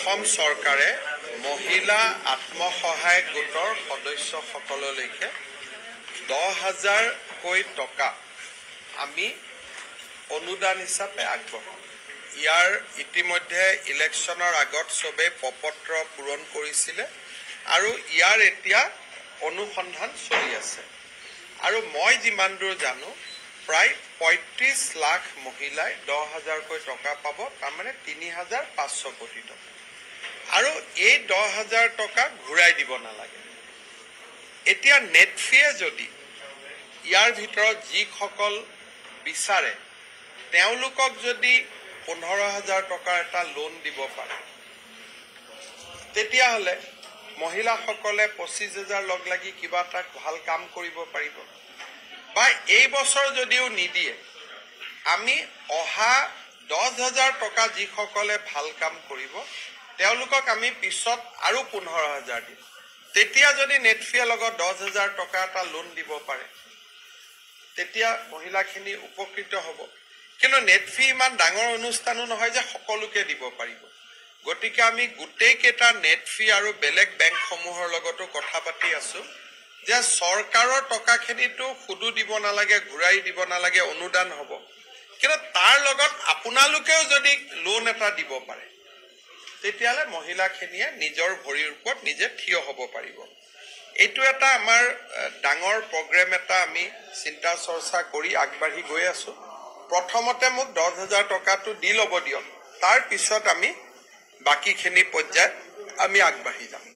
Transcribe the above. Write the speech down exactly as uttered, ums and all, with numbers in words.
অসম চৰকাৰে মহিলা আত্মসহায়ক গোটৰ সদস্যসকললৈকে দহ হাজাৰকৈ টকা আমি অনুদান হিচাপে আগবঢ়াম। ইয়াৰ ইতিমধ্যে ইলেকশ্যনৰ আগত চবেই প্ৰপত্ৰ পূৰণ কৰিছিলে আৰু ইয়াৰ এতিয়া অনুসন্ধান চলি আছে। আৰু মই যিমান দূৰ জানো প্ৰায় পঁয়ত্ৰিছ লাখ মহিলাই দহ হাজাৰকৈ টকা পাব, তাৰমানে তিনি হাজাৰ পাঁচশ কোটি টকা। আৰু এই দহ হাজাৰ টকা ঘূৰাই দিব নালাগে। এতিয়া নেটফিয়ে যদি ইয়াৰ ভিতৰত যিসকল বিচাৰে তেওঁলোকক যদি পোন্ধৰ হাজাৰ টকাৰ এটা লোন দিব পাৰে, তেতিয়াহ'লে মহিলাসকলে পঁচিছ হাজাৰ লগ লাগি কিবা এটা ভাল কাম কৰিব পাৰিব। বা এই বছৰ যদিও নিদিয়ে, আমি অহা দহ হাজাৰ টকা যিসকলে ভাল কাম কৰিব তেওঁলোকক আমি পিছত আৰু পোন্ধৰ হাজাৰ দিম। তেতিয়া যদি নেটফিয়ে লগত দহ হাজাৰ টকা এটা লোন দিব পাৰে, তেতিয়া মহিলাখিনি উপকৃত হ'ব। কিন্তু নেটফি ইমান ডাঙৰ অনুষ্ঠানো নহয় যে সকলোকে দিব পাৰিব। গতিকে আমি গোটেইকেইটা নেটফি আৰু বেলেগ বেংকসমূহৰ লগতো কথা পাতি আছো যে চৰকাৰৰ টকাখিনিতো সুদো দিব নালাগে, ঘূৰাই দিব নালাগে, অনুদান হ'ব। কিন্তু তাৰ লগত আপোনালোকেও যদি লোন এটা দিব পাৰে, তেতিয়াহ'লে মহিলাখিনিয়ে নিজৰ ভৰিৰ ওপৰত নিজে থিয় হ'ব পাৰিব। এইটো এটা আমাৰ ডাঙৰ প্ৰগ্ৰেম এটা আমি চিন্তা চৰ্চা কৰি আগবাঢ়ি গৈ আছো। প্ৰথমতে মোক দহ হাজাৰ টকাটো দি ল'ব দিয়ক, তাৰ পিছত আমি বাকীখিনি পৰ্যায়ত আমি আগবাঢ়ি যাম।